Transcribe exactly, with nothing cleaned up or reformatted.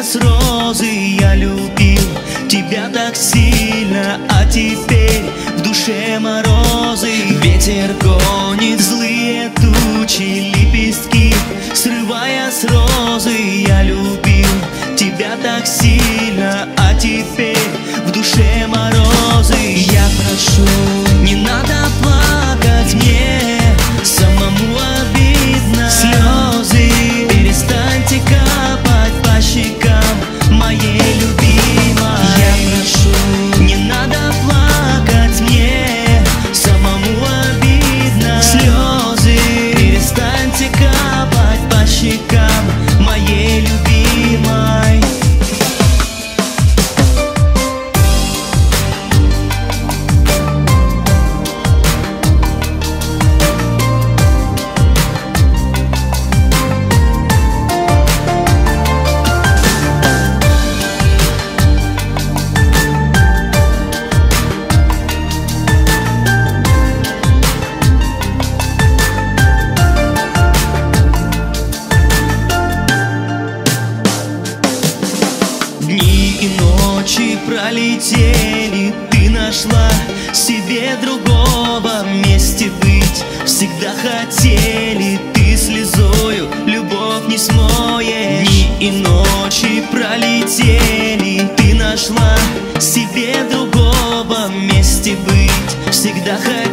с розы. Я любил тебя так сильно, а теперь в душе морозы. Ветер гонит злые тучи, лепестки срывая с розы. Я любил тебя так сильно, а теперь в душе морозы. Я прошу, не надо плакать мне, самому обидно. Слезы перестаньте капать по щекам моей любимой. Я прошу, не надо плакать мне, самому обидно. Слезы перестаньте капать по щекам моей любимой. Дни и ночи пролетели, ты нашла себе другого. Вместе быть всегда хотели, ты слезою любовь не смоешь. Дни и ночи пролетели, ты нашла себе другого. Вместе быть всегда хотели.